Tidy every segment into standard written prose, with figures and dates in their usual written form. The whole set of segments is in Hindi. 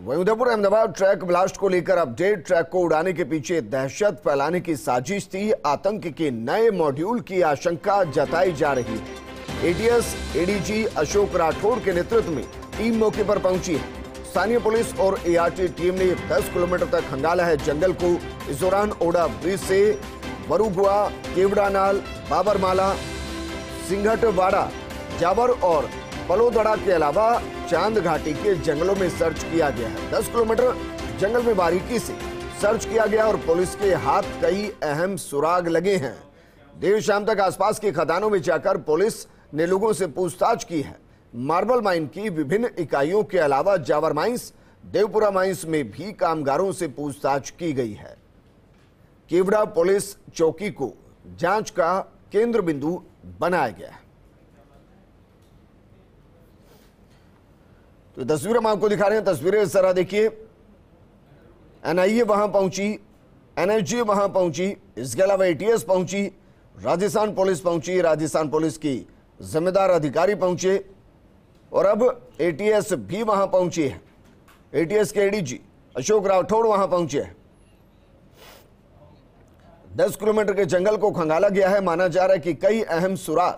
वहीं उदयपुर अहमदाबाद ट्रैक ब्लास्ट को लेकर अपडेट। ट्रैक को उड़ाने के पीछे दहशत फैलाने की साजिश थी। आतंक के नए मॉड्यूल की आशंका जताई जा रही है। एटीएस एडीजी अशोक राठौड़ के नेतृत्व में टीम मौके पर पहुंची है। स्थानीय पुलिस और एआरटी टीम ने 10 किलोमीटर तक खंगाला है जंगल को। इस दौरान ओडा ब्रिज से बरुगुआ, केवड़ानाल, बाबरमाला, सिंघटवाड़ा, जाबर और पलोदड़ा के अलावा चांद घाटी के जंगलों में सर्च किया गया है। 10 किलोमीटर जंगल में बारीकी से सर्च किया गया और पुलिस के हाथ कई अहम सुराग लगे हैं। देर शाम तक आसपास के खदानों में जाकर पुलिस ने लोगों से पूछताछ की है। मार्बल माइन की विभिन्न इकाइयों के अलावा जावर माइंस, देवपुरा माइंस में भी कामगारों से पूछताछ की गई है। केवड़ा पुलिस चौकी को जांच का केंद्र बिंदु बनाया गया है। तो तस्वीर हम आपको दिखा रहे हैं, तस्वीरें जरा देखिए। एनआईए वहां पहुंची, एनएसजी वहां पहुंची, इसके अलावा एटीएस पहुंची, राजस्थान पुलिस पहुंची, राजस्थान पुलिस की जिम्मेदार अधिकारी पहुंचे और अब एटीएस भी वहां पहुंची है। एटीएस के एडीजी अशोक राठौड़ वहां पहुंचे हैं। 10 किलोमीटर के जंगल को खंगाला गया है। माना जा रहा है कि कई अहम सुराग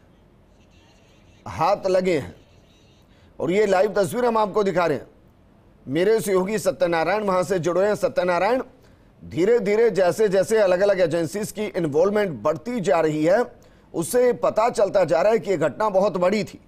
हाथ लगे हैं और ये लाइव तस्वीर हम आपको दिखा रहे हैं। मेरे सहयोगी सत्यनारायण वहां से जुड़े हैं। सत्यनारायण, धीरे धीरे जैसे जैसे अलग अलग एजेंसीज की इन्वॉल्वमेंट बढ़ती जा रही है, उससे पता चलता जा रहा है कि यह घटना बहुत बड़ी थी।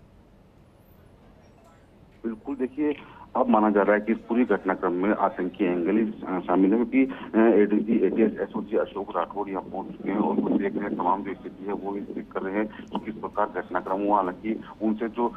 बिल्कुल, देखिए अब माना जा रहा है कि इस पूरी घटनाक्रम में आतंकी एंगल शामिल है, क्योंकि ADG ATS SOG Ashok Rathore यहाँ पहुंच चुके हैं और वो देख रहे हैं तमाम जो स्थिति है वो देख कर रहे हैं तो किस प्रकार घटनाक्रम हुआ। हालांकि उनसे जो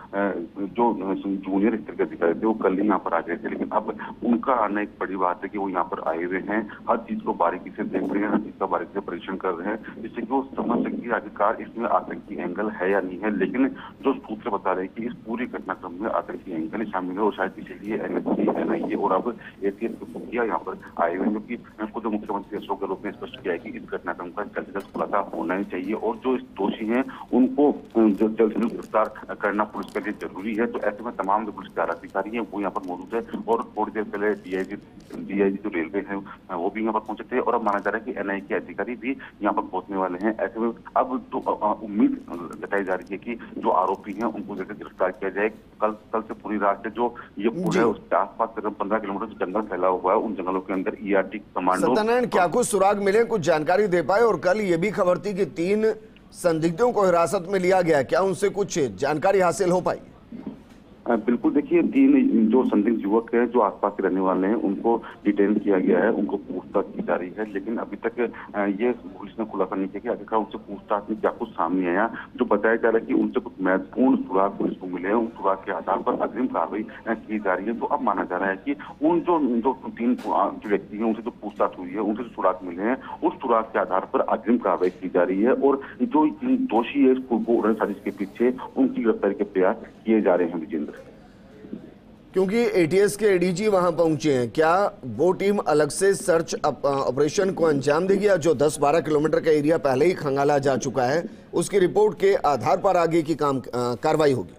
जूनियर स्तर के अधिकारी थे वो कल ही यहाँ पर आ गए थे, लेकिन अब उनका आना एक बड़ी बात है कि वो यहाँ पर आए हुए हैं, हर चीज को बारीकी से देख रहे हैं, हर चीज का बारीकी से परीक्षण कर रहे हैं, जिससे कि वो समझ सके आखिरकार इसमें आतंकी एंगल है या नहीं है। लेकिन जो सूत्र बता रहे हैं कि इस पूरी घटनाक्रम में आतंकी एंगल शामिल है और शायद इसीलिए एनएसजी और अब एटीएस की खुफिया यहाँ पर आए हुए हैं, जो कि खुद मुख्यमंत्री अशोक गहलोत ने स्पष्ट किया है कि इस घटनाक्रम का जल्द से जल्द खुलासा होना ही चाहिए और जो इस दोषी हैं उनको जल्द से जल्द गिरफ्तार करना पुलिस के लिए जरूरी है। तो ऐसे में तमाम जो पुलिस के आला अधिकारी हैं वो यहाँ पर मौजूद है और थोड़ी देर पहले डीआईजी जो रेलवे है वो भी यहाँ पर पहुंचे थे और अब माना जा रहा है कि एनआईए के अधिकारी भी यहाँ पर पहुंचने वाले हैं। ऐसे में अब तो उम्मीद जताई जा रही है कि जो आरोपी हैं उनको जल्द गिरफ्तार किया जाए। कल से पूरी रात से जो ये पुल है उसके आसपास करीब 15 किलोमीटर जंगल फैला हुआ है, उन जंगलों के अंदर ईआरटी कमांडो। सत्यनारायण, क्या कुछ सुराग मिले, कुछ जानकारी दे पाए? और कल ये भी खबर थी कि 3 संदिग्धों को हिरासत में लिया गया, क्या उनसे कुछ जानकारी हासिल हो पाई? बिल्कुल, देखिए 3 जो संदिग्ध युवक हैं जो आसपास के रहने वाले हैं उनको डिटेन किया गया है, उनको पूछताछ की जा रही है, लेकिन अभी तक ये पुलिस ने खुलासा नहीं किया कि आखिरकार उनसे पूछताछ में क्या कुछ सामने आया। जो बताया जा रहा है कि उनसे कुछ महत्वपूर्ण सुराग पुलिस को मिले हैं, उन सुराग के आधार पर अग्रिम कार्रवाई की जा रही है। तो अब माना जा रहा है कि उन जो 3 व्यक्ति हैं उनसे जो पूछताछ हुई है, उनसे जो सुराग मिले हैं उस सुराग के आधार पर अग्रिम कार्रवाई की जा रही है और जो दोषी है इस साजिश के पीछे उनकी गिरफ्तारी के प्रयास किए जा रहे हैं। विजेंद्र, क्योंकि एटीएस के एडीजी वहां पहुंचे हैं, क्या वो टीम अलग से सर्च ऑपरेशन को अंजाम देगी या जो 10-12 किलोमीटर का एरिया पहले ही खंगाला जा चुका है उसकी रिपोर्ट के आधार पर आगे की कार्रवाई होगी?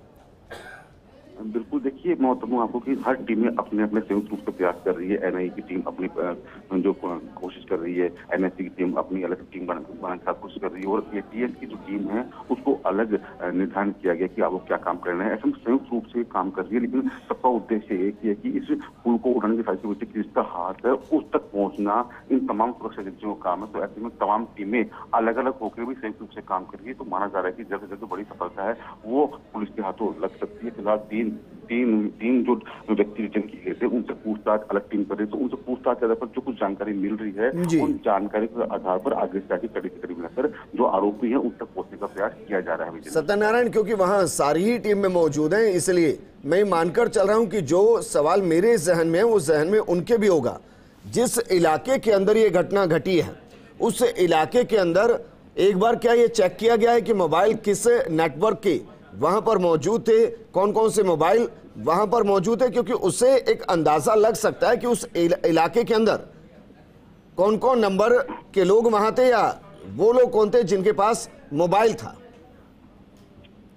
बिल्कुल, देखिए मैं बताऊं आपको कि हर टीमें अपने अपने संयुक्त रूप से प्रयास कर रही है। एनआईए की टीम अपनी जो कोशिश कर रही है, एनएसजी की टीम अपनी अलग टीम बनाने की कोशिश कर रही है और एटीएस की जो टीम है उसको अलग निर्धारण किया गया कि अब वो क्या काम कर रहे हैं। ऐसे में संयुक्त रूप से काम कर रही है, लेकिन सबका उद्देश्य एक ही है कि इस पुल को उड़ाने की फैसिलिटी जिसका हाथ है उस तक पहुंचना इन तमाम सुरक्षा एजेंसियों का काम है। तो ऐसे में तमाम टीमें अलग अलग होकर भी संयुक्त रूप से काम कर रही है। तो माना जा रहा है कि जल्द से जल्द बड़ी सफलता है वो पुलिस के हाथों लग सकती है। फिलहाल तीन जो व्यक्ति रिटर्न किए गए थे उनसे पूछताछ अलग टीम कर रही है, तो उनसे पूछताछ के आधार पर जो कुछ जानकारी मिल रही है उन जानकारी के आधार पर आगे से आगे कड़ी से कड़ी मिलाकर जो आरोपी हैं उन तक पहुंचने का प्रयास किया जा रहा है। सत्यनारायण, क्योंकि वहां सारी ही टीम में मौजूद हैं, इसलिए मैं मानकर चल रहा हूं कि जो सवाल मेरे जहन में है वो जहन में उनके भी होगा। जिस इलाके के अंदर ये घटना घटी है उस इलाके के अंदर एक बार क्या ये चेक किया गया है कि मोबाइल किस नेटवर्क के वहां पर मौजूद थे, कौन कौन से मोबाइल वहां पर मौजूद है? क्योंकि उससे एक अंदाजा लग सकता है कि उस इलाके के अंदर कौन कौन नंबर के लोग वहां थे या वो लोग कौन थे जिनके पास मोबाइल था।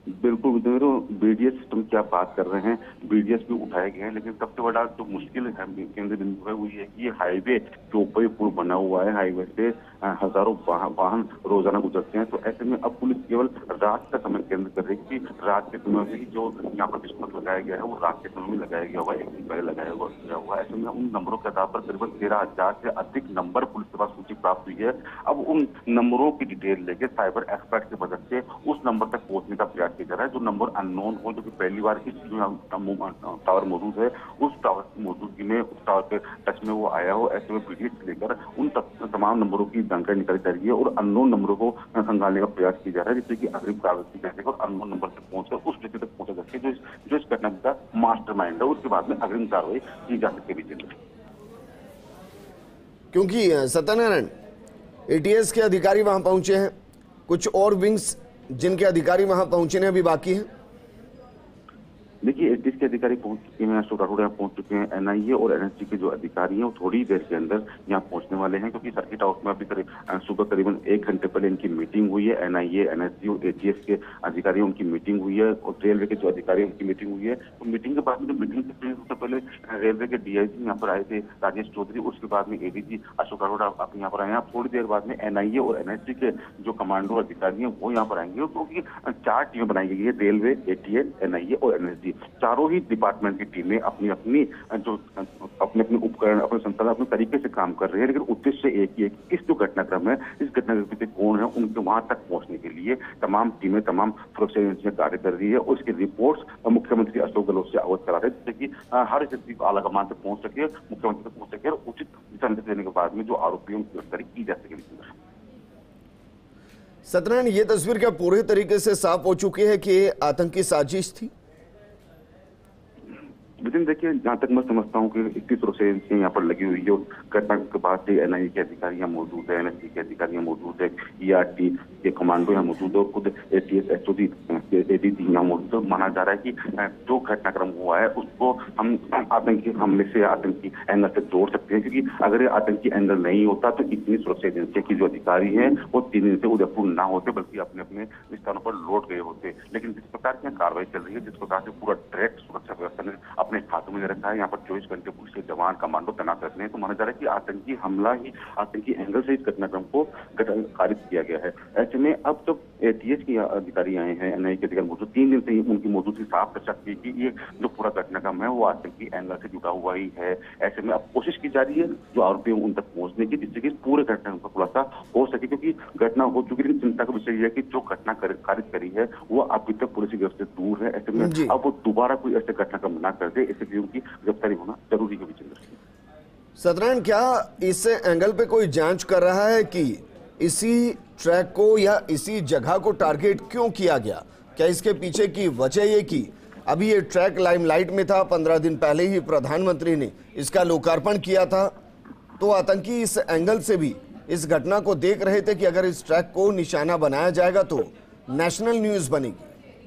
बिल्कुल विजेंद्र, बीडीएस सिस्टम की आप बात कर रहे हैं, बीडीएस भी उठाए गए हैं, लेकिन सबसे बड़ा जो मुश्किल है केंद्र बिंदु है वो ये है कि ये हाईवे के ऊपर ही पुल बना हुआ है। हाईवे से हजारों वाहन रोजाना गुजरते हैं। तो ऐसे में अब पुलिस केवल रात का समय केंद्र कर रही है कि रात के समय में जो यहाँ पर विस्फोट लगाया गया है वो रात के समय में लगाया गया हुआ है, एक दिन पहले लगाया हुआ है। ऐसे में उन नंबरों के आधार पर करीबन 13,000 से अधिक नंबर पुलिस के पास सूची प्राप्त हुई है। अब उन नंबरों की डिटेल लेके साइबर एक्सपर्ट की मदद से उस नंबर तक पहुंचने का प्रयास किया जा रहा है। जो नंबर अननोन हो, जो कि पहली बार इस टावर मौजूद है, उस टावर की मौजूदगी में, उस टावर के टच में वो आया हो, ऐसे में पीडीएस लेकर उन तमाम नंबरों की जानकारी निकाली जा रही है और अननोन नंबरों को खंगालने का प्रयास किया जा रहा है, जिससे कि अग्रिम कार्रवाई की जाए और अननोन नंबर तक पहुंचकर उस व्यक्ति तक पहुंचा जा सके जो इस घटना का मास्टरमाइंड है। उसके बाद में अग्रिम कार्रवाई की जा सके। क्योंकि सत्यनारायण, एटीएस के अधिकारी वहां पहुंचे हैं, कुछ और विंग्स जिनके अधिकारी वहां पहुंचने अभी बाकी हैं। देखिए, एटीएस के अधिकारी पहुंच चुके हैं, अशोक राठौड़ यहाँ पहुंच चुके हैं। एनआईए और एनएसजी के जो अधिकारी हैं वो थोड़ी देर के अंदर यहाँ पहुंचने वाले हैं, क्योंकि सर्किट हाउस में अभी सुबह करीबन 1 घंटे पहले इनकी मीटिंग हुई है। एनआईए, एनएसजी और एटीएस के अधिकारी उनकी मीटिंग हुई है और रेलवे के जो अधिकारी उनकी मीटिंग हुई है। तो मीटिंग के बाद में, जो मीटिंग से पहले रेलवे के डीआईजी यहाँ पर आए थे, राजेश चौधरी, उसके बाद में एडीजी अशोक राठौड़ आप यहाँ पर आए हैं। थोड़ी देर बाद में एनआईए और एनएसजी के जो कमांडो अधिकारी हैं वो यहाँ पर आएंगे, क्योंकि 4 टीमें बनाई गई है, रेलवे, एटीएस, एनआईए और एनएसजी। चारों ही डिपार्टमेंट की टीमें अपने अपने उपकरण, अपने संसाधन, अपने तरीके से काम कर रहे हैं, लेकिन उद्देश्य एक ही है कि इस जो घटनाक्रम है, इस घटना के पीछे कौन है, उनके वहां तक पहुंचने के लिए तमाम टीमें, तमाम सुरक्षा एजेंसियां कार्य कर रही है और उसकी रिपोर्ट्स मुख्यमंत्री अशोक गहलोत से अवगत करा रहे हैं, जिससे कि हर व्यक्ति को आलाकमान तक पहुंच सके, मुख्यमंत्री तक पहुंच सके और उचित दिशा निर्देश देने के बाद में जो आरोपियों की गिरफ्तारी की जा सके। सत्यनारायण, ये तस्वीर क्या पूरे तरीके से साफ हो चुकी है कि आतंकी साजिश थी? लेकिन देखिए, जहाँ तक मैं समझता हूँ कि 21 सुरक्षा एजेंसियां यहाँ पर लगी हुई है। घटना के बाद से एनआईए के अधिकारी यहाँ मौजूद है, एनएसजी के अधिकारी यहाँ मौजूद है, ईआरटी के कमांडो यहाँ मौजूद है और खुद एटीएस, एसओजी, एडीजी यहाँ मौजूद है। माना जा रहा है कि जो घटनाक्रम हुआ है उसको हम आतंकी हमले से, आतंकी एंगल से जोड़ सकते हैं, क्योंकि अगर ये आतंकी एंगल नहीं होता तो इतनी सुरक्षा एजेंसियों की जो अधिकारी हैं वो 3 दिन से उदयपुर ना होते, बल्कि अपने अपने स्थानों पर लौट गए होते। लेकिन जिस प्रकार की कार्रवाई चल रही है, जिस प्रकार से पूरा डायरेक्ट सुरक्षा व्यवस्था ने अपने हाथों में रखा है, यहाँ पर 24 घंटे पुलिस के जवान, कमांडो तैनात रखने हैं, तो माना जा रहा है कि आतंकी हमला ही, आतंकी एंगल से इस घटनाक्रम को खारिज किया गया है। ऐसे में अब जब एटीएस के अधिकारी आए हैं, एनआईए के अधिकारी मौजूद, 3 दिन से ही उनकी मौजूदगी साफ चर्चा की कि ये जो पूरा घटनाक्रम है वो आतंकी एंगल से जुड़ा हुआ ही है। ऐसे में अब कोशिश की जा रही है जो आरोपी उन तक पहुंचने की, जिससे कि पूरे घटना का खुलासा हो सके, क्योंकि घटना हो चुकी, लेकिन चिंता का विषय यह है कि जो घटना खारिज करी है वो अभी तक पुलिस की गिरफ्त से दूर है। ऐसे में अब वो दोबारा कोई ऐसे घटनाक्रम ना कर दे, इसलिए उनकी गिरफ्तारी होना जरूरी है। सत्यनारायण, क्या इस एंगल पे कोई जांच कर रहा है कि इसी ट्रैक को या इसी जगह को टारगेट क्यों किया गया? क्या इसके पीछे की वजह ये कि अभी ये ट्रैक लाइमलाइट में था, 15 दिन पहले ही प्रधानमंत्री ने इसका लोकार्पण किया था, तो आतंकी इस एंगल से भी इस घटना को देख रहे थे कि अगर इस ट्रैक को निशाना बनाया जाएगा तो नेशनल न्यूज बनेगी।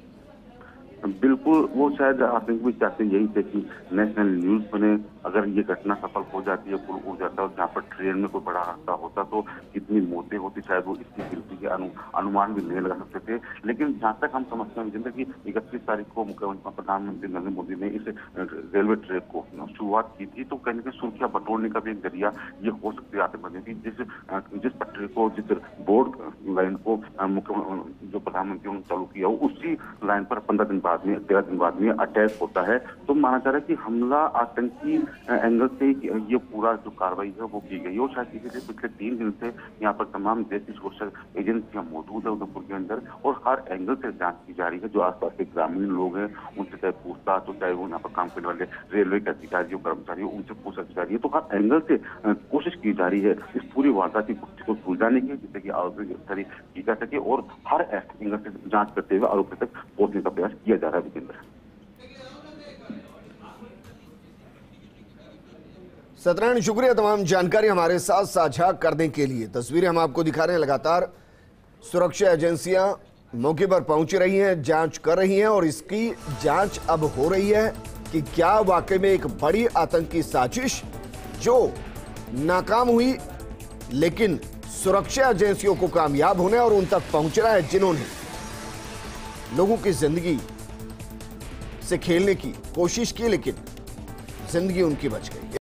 बिल्कुल, वो शायद आतंक भी चाहते यही थे कि नेशनल न्यूज बने। अगर ये घटना सफल हो जाती है, पुल उड़ जाता है और जहाँ पर ट्रेन में कोई बड़ा हादसा होता तो कितनी मौतें होती, शायद वो इसकी गिनती के अनुमान भी नहीं लगा सकते थे। लेकिन जहाँ तक हम समझते हैं जिंदगी, 31 तारीख को मुख्यमंत्री प्रधानमंत्री नरेंद्र मोदी ने इस रेलवे ट्रैक को शुरुआत की थी, तो कहीं ना कहीं सुर्खियां बटोरने का भी एक जरिया ये हो सकती है आतंकवादियों की। जिस पटरी को, जिस बोर्ड लाइन को मुख्यमंत्री जो प्रधानमंत्री ने चालू किया हो, उसी लाइन पर 15 दिन बाद में, 13 दिन बाद में अटैक होता है। तो माना जा रहा है कि हमला आतंकी एंगल से ये पूरा जो कार्रवाई है वो की गई। और शायद इसीलिए पिछले 3 दिन से यहाँ पर तमाम देश की सुरक्षा एजेंसियां मौजूद है उदयपुर के अंदर और हर एंगल से जांच की जा रही है। जो आसपास के ग्रामीण लोग हैं उनसे चाहे पूछताछ हो, चाहे वो यहाँ पर काम करने वाले रेलवे के अधिकारी हो, कर्मचारी हो, उनसे पूछताछ जा रही है। तो हर एंगल से कोशिश की जा रही है इस पूरी वारदात की गुत्थी को सुलझाने की, जिससे कि आरोपी की गिरफ्तारी की जा सके और हर एंगल से जांच करते हुए आरोपी तक पहुंचने का प्रयास किया जा रहा है। सत्यनारायण, शुक्रिया तमाम जानकारी हमारे साथ साझा करने के लिए। तस्वीरें हम आपको दिखा रहे हैं, लगातार सुरक्षा एजेंसियां मौके पर पहुंच रही हैं, जांच कर रही हैं और इसकी जांच अब हो रही है कि क्या वाकई में एक बड़ी आतंकी साजिश जो नाकाम हुई, लेकिन सुरक्षा एजेंसियों को कामयाब होने और उन तक पहुंचना है जिन्होंने लोगों की जिंदगी से खेलने की कोशिश की, लेकिन जिंदगी उनकी बच गई।